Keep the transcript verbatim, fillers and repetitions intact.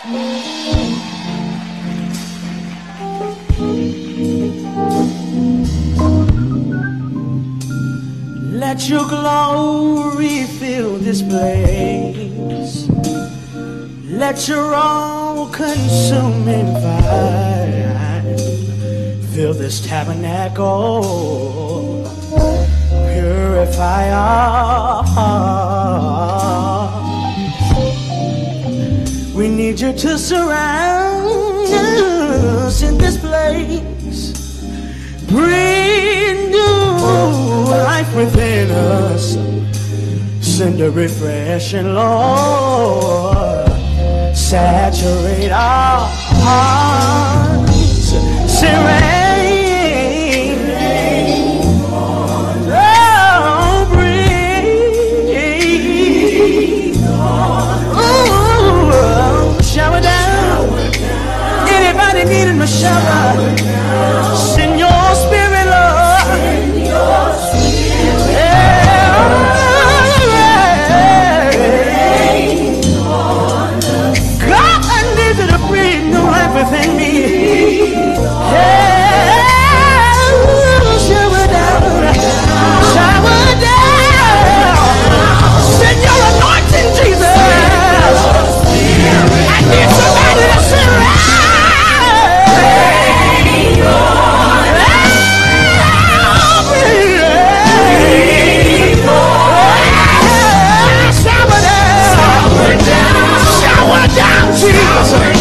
Let your glory fill this place. Let your all-consuming fire fill this tabernacle. Purify our hearts. We need you to surround us in this place. Breathe new life within us. Send a refreshing, Lord. Saturate our hearts. Say rain, rain on us. Oh, breathe on us. Shower down. Anybody needing a shower? Send your spirit, Lord. Send your spirit. Yeah. Rain on us. God, I need you to breathe new life within me. Yeah. Shower down. Shower down. Send your anointing, Jesus. I need somebody to surround. Shower down, Jesus.